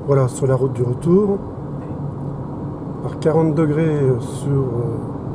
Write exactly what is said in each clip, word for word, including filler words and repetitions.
Voilà, sur la route du retour. Par quarante degrés sur... Euh,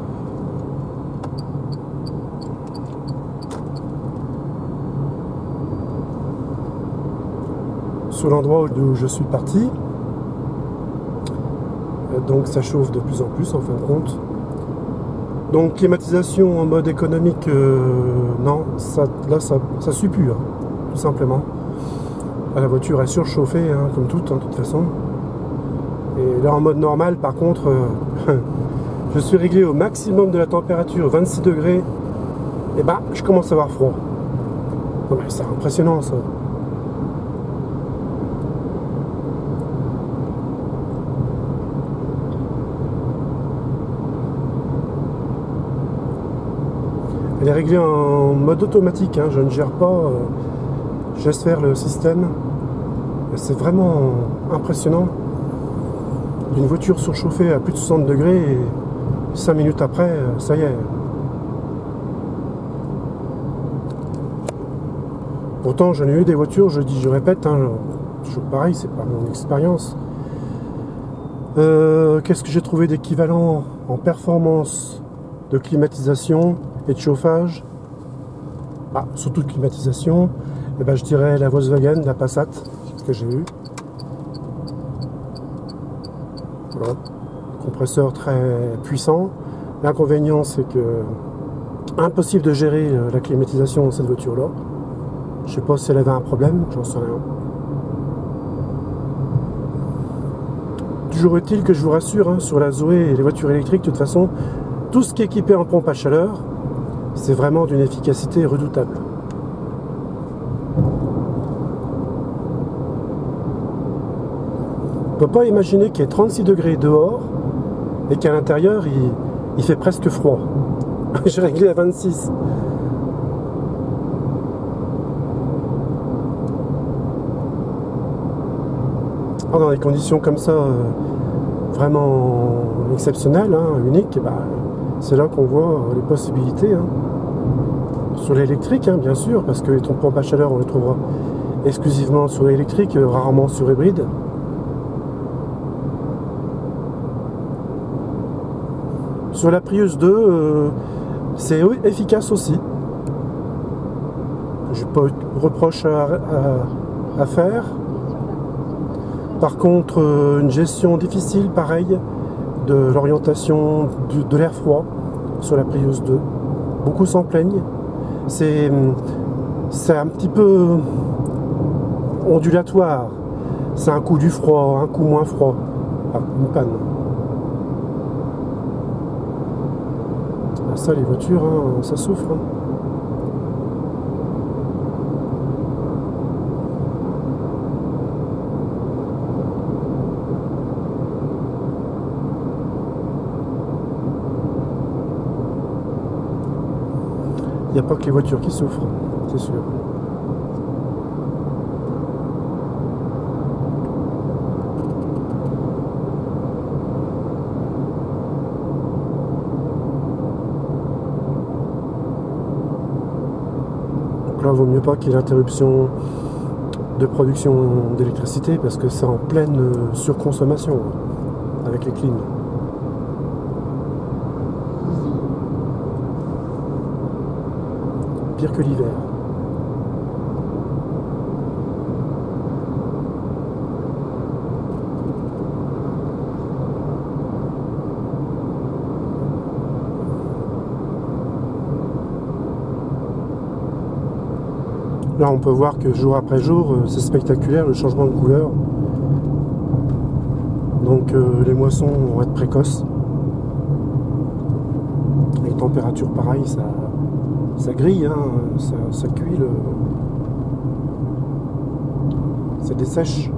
sur l'endroit où je suis parti. Donc ça chauffe de plus en plus en fin de compte. Donc climatisation en mode économique, euh, non, ça, là ça, ça suit plus, hein, tout simplement. La voiture est surchauffée, hein, comme toute, hein, de toute façon. Et là en mode normal, par contre, euh, je suis réglé au maximum de la température, vingt-six degrés. Et ben, je commence à avoir froid. C'est impressionnant ça. Elle est réglée en mode automatique, hein, je ne gère pas, euh, je laisse faire le système. C'est vraiment impressionnant. Une voiture surchauffée à plus de soixante degrés et cinq minutes après, ça y est. Pourtant, j'en ai eu des voitures, je dis, je répète, hein, toujours pareil, c'est pas mon expérience. Euh, Qu'est-ce que j'ai trouvé d'équivalent en performance de climatisation et de chauffage? Ah, surtout de climatisation, eh ben, je dirais la Volkswagen, la Passat que j'ai eu. Voilà. Compresseur très puissant. L'inconvénient, c'est que impossible de gérer la climatisation dans cette voiture-là. Je sais pas si elle avait un problème, j'en sais rien. Toujours est-il que je vous rassure, hein, sur la Zoé et les voitures électriques, de toute façon, tout ce qui est équipé en pompe à chaleur, c'est vraiment d'une efficacité redoutable. On ne peut pas imaginer qu'il y ait trente-six degrés dehors et qu'à l'intérieur, il, il fait presque froid. J'ai réglé à vingt-six. Oh, dans des conditions comme ça, euh, vraiment exceptionnelles, hein, uniques, bah, c'est là qu'on voit les possibilités. Hein. Sur l'électrique, hein, bien sûr, parce que les pompes à chaleur, on les trouvera exclusivement sur l'électrique, rarement sur hybride. Sur la Prius deux, euh, c'est efficace aussi. J'ai pas eu de reproche à, à, à faire. Par contre, euh, une gestion difficile, pareil, de l'orientation de l'air froid sur la Prius deux. Beaucoup s'en plaignent. C'est un petit peu ondulatoire. C'est un coup du froid, un coup moins froid. Ah, une panne. Ah, ça, les voitures, hein, ça souffre. Hein. Il n'y a pas que les voitures qui souffrent, c'est sûr. Donc là, il vaut mieux pas qu'il y ait l'interruption de production d'électricité parce que c'est en pleine surconsommation avec les clims. Pire que l'hiver. Là, on peut voir que jour après jour, c'est spectaculaire le changement de couleur. Donc euh, les moissons vont être précoces. Les températures pareilles, ça... ça grille, hein, ça, ça cuit, le... ça dessèche.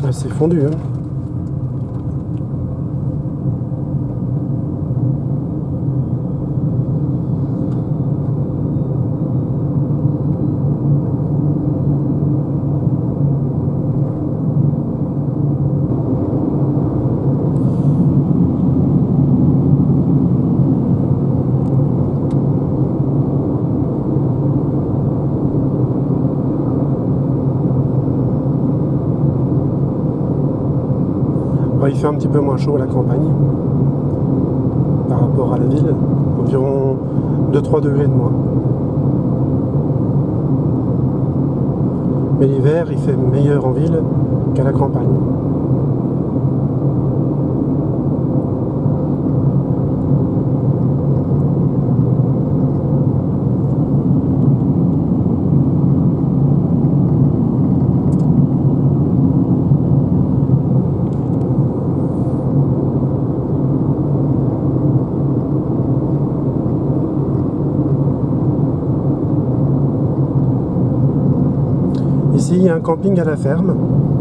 Ah, c'est fondu, hein. Il fait un petit peu moins chaud à la campagne par rapport à la ville, environ deux trois degrés de moins. Mais l'hiver, il fait meilleur en ville qu'à la campagne. Ici, il y a un camping à la ferme,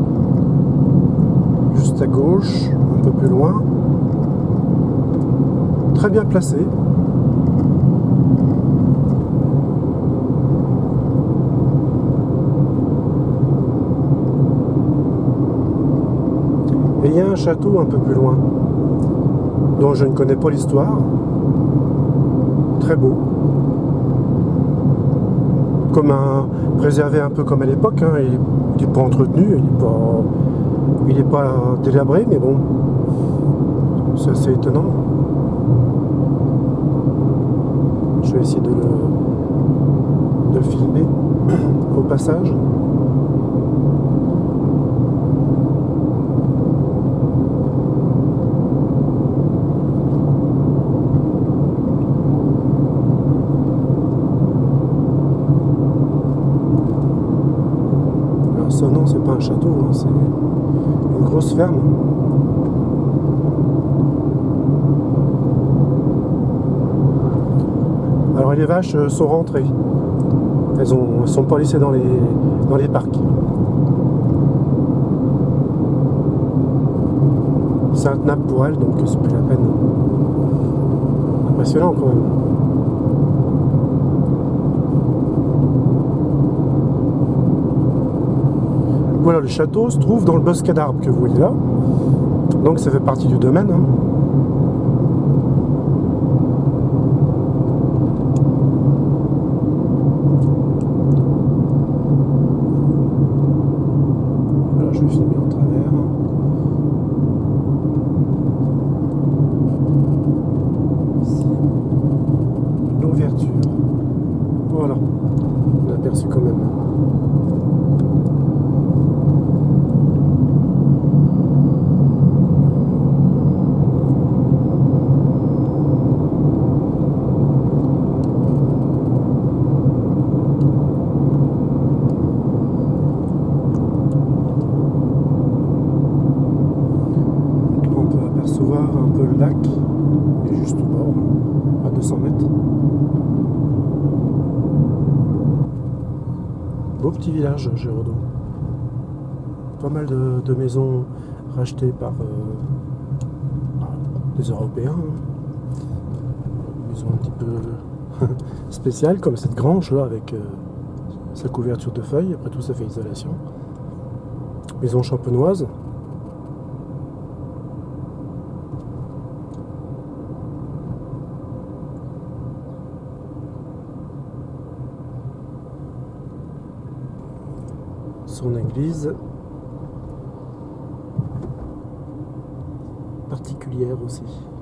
juste à gauche, un peu plus loin, très bien placé. Et il y a un château un peu plus loin, dont je ne connais pas l'histoire, très beau. Comme un, préservé un peu comme à l'époque, hein. Il n'est pas entretenu, il n'est pas, il est pas délabré, mais bon, c'est assez étonnant. Je vais essayer de le, de le filmer au passage. Ça, non, c'est pas un château, hein, c'est une grosse ferme. Alors les vaches sont rentrées. Elles ont, elles sont pas laissées dans les, dans les parcs. C'est intenable pour elles, donc c'est plus la peine. Impressionnant quand même. Voilà, le château se trouve dans le bosquet d'arbres que vous voyez là. Donc ça fait partie du domaine. Hein. Voilà, je vais filmer en travers. Ici, l'ouverture. Voilà, on a aperçu quand même. Un peu le lac, il est juste au bord, à deux cents mètres. Beau petit village, Géraudot. Pas mal de, de maisons rachetées par, euh, par des Européens. Une maison un petit peu spéciale, comme cette grange là, avec euh, sa couverture de feuilles. Après tout, ça fait isolation. Maison champenoise. Son église particulière aussi.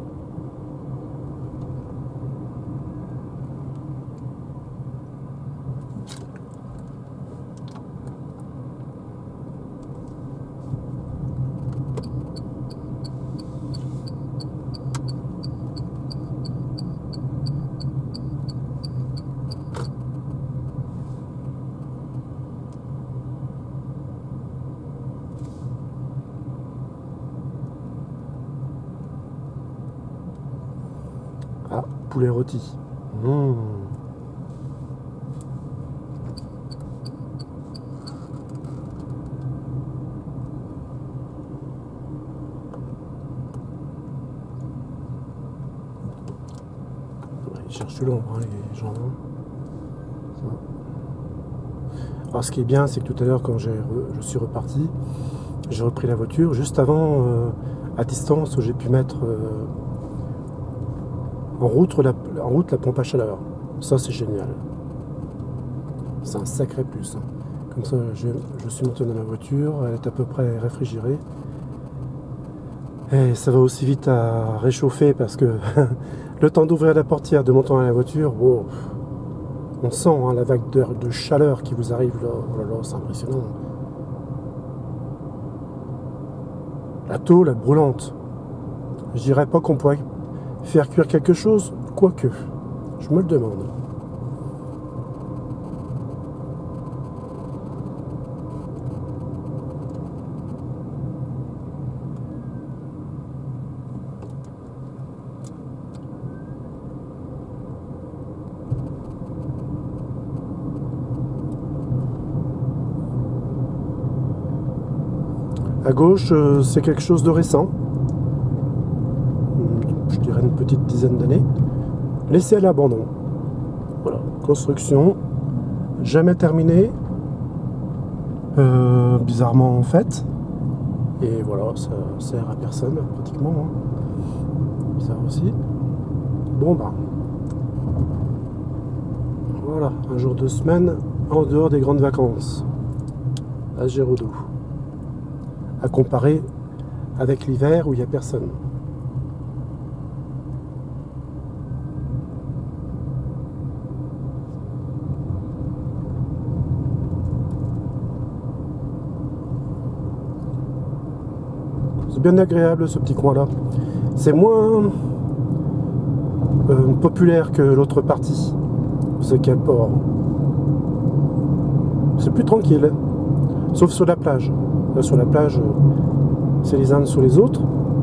Ah, poulet rôti. Mmh. cherchent l'ombre, hein, les gens. Ça. Alors ce qui est bien, c'est que tout à l'heure, quand j'ai re, je suis reparti, j'ai repris la voiture juste avant, euh, à distance, où j'ai pu mettre euh, en, route la, en route la pompe à chaleur. Ça, c'est génial. C'est un sacré plus. Hein. Comme ça, je, je suis monté dans la voiture, elle est à peu près réfrigérée. Et ça va aussi vite à réchauffer parce que le temps d'ouvrir la portière, de monter dans la voiture, wow, on sent hein, la vague de, de chaleur qui vous arrive là. Oh là là, c'est impressionnant. La tôle est brûlante. Je dirais pas qu'on pourrait faire cuire quelque chose, quoique. Je me le demande. À gauche, euh, c'est quelque chose de récent. Je dirais une petite dizaine d'années. Laissé à l'abandon. Voilà. Construction. Jamais terminée. Euh, bizarrement faite. Et voilà, ça sert à personne pratiquement. Hein. Bizarre aussi. Bon bah. Voilà, un jour de semaine en dehors des grandes vacances. À Géraudot. À comparer avec l'hiver où il n'y a personne. C'est bien agréable ce petit coin-là. C'est moins euh, populaire que l'autre partie. C'est quel port. C'est plus tranquille. Sauf sur la plage. Là, sur la plage, c'est les uns sur les autres.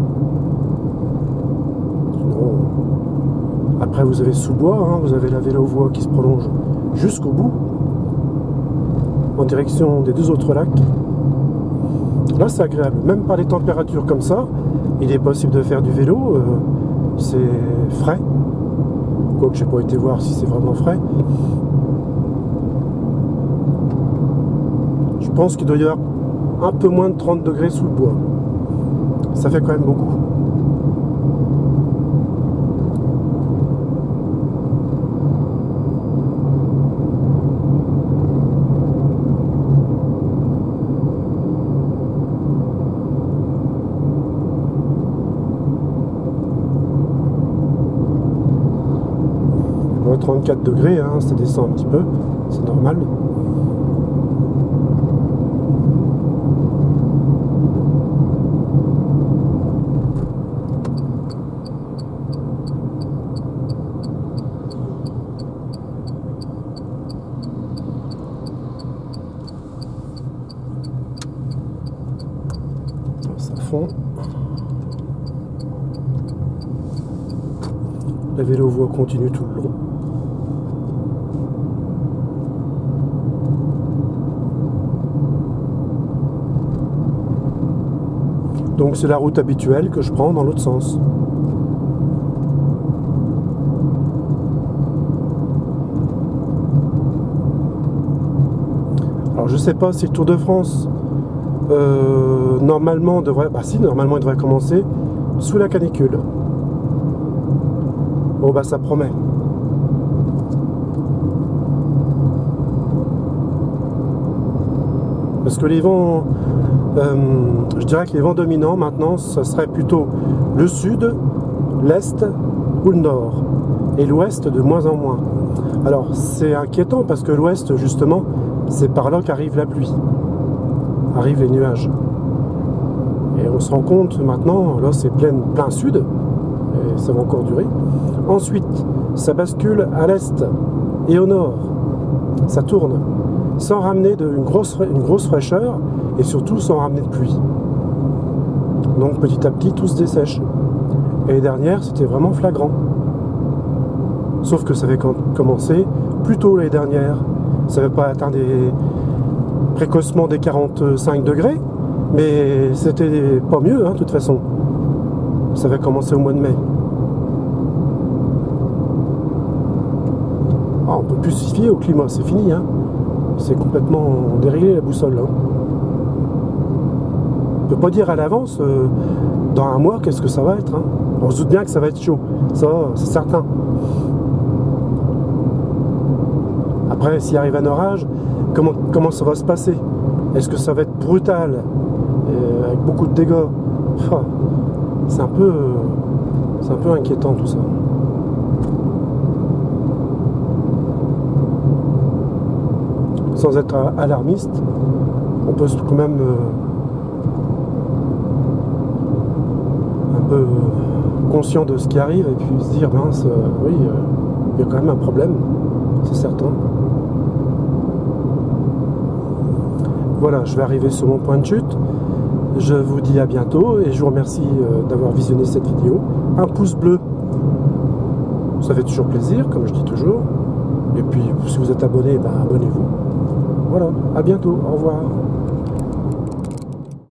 Sinon, après, vous avez sous-bois, hein, vous avez la vélo-voie qui se prolonge jusqu'au bout, en direction des deux autres lacs. Là, c'est agréable. Même par les températures comme ça, il est possible de faire du vélo. Euh, c'est frais. Quoique, je n'ai pas été voir si c'est vraiment frais. Je pense qu'il doit y avoir un peu moins de trente degrés sous le bois. Ça fait quand même beaucoup. trente-quatre degrés, hein, ça descend un petit peu, c'est normal. Ça fond. La vélo-voie continue tout le long. Donc c'est la route habituelle que je prends dans l'autre sens. Alors je sais pas si le Tour de France euh, normalement devrait. Bah si, normalement il devrait commencer sous la canicule. Bon bah ça promet. Parce que les vents, euh, je dirais que les vents dominants maintenant, ce serait plutôt le sud, l'est ou le nord. Et l'ouest de moins en moins. Alors c'est inquiétant parce que l'ouest justement, c'est par là qu'arrive la pluie. Arrivent les nuages. Et on se rend compte maintenant, là c'est plein, plein sud, et ça va encore durer. Ensuite, ça bascule à l'est et au nord. Ça tourne. Sans ramener de, une, grosse, une grosse fraîcheur et surtout sans ramener de pluie. Donc petit à petit tout se dessèche. Et les dernières c'était vraiment flagrant. Sauf que ça avait commencé plus tôt les dernières. Ça n'avait pas atteint des, précocement des quarante-cinq degrés, mais c'était pas mieux hein, de toute façon. Ça avait commencé au mois de mai. peut plus se fier au climat, c'est fini. Hein. C'est complètement déréglé la boussole. Hein. On ne peut pas dire à l'avance, euh, dans un mois, qu'est-ce que ça va être. Hein. On se doute bien que ça va être chaud, ça, c'est certain. Après, s'il arrive un orage, comment, comment ça va se passer? Est-ce que ça va être brutal, euh, avec beaucoup de dégâts? Enfin, c'est un peu, euh, c'est un peu inquiétant tout ça. Sans être alarmiste, on peut quand même euh, un peu conscient de ce qui arrive et puis se dire, mince, euh, oui, euh, il y a quand même un problème, c'est certain. Voilà, je vais arriver sur mon point de chute. Je vous dis à bientôt et je vous remercie euh, d'avoir visionné cette vidéo. Un pouce bleu, ça fait toujours plaisir, comme je dis toujours. Et puis, si vous êtes abonné, ben, abonnez-vous. Voilà, à bientôt, au revoir.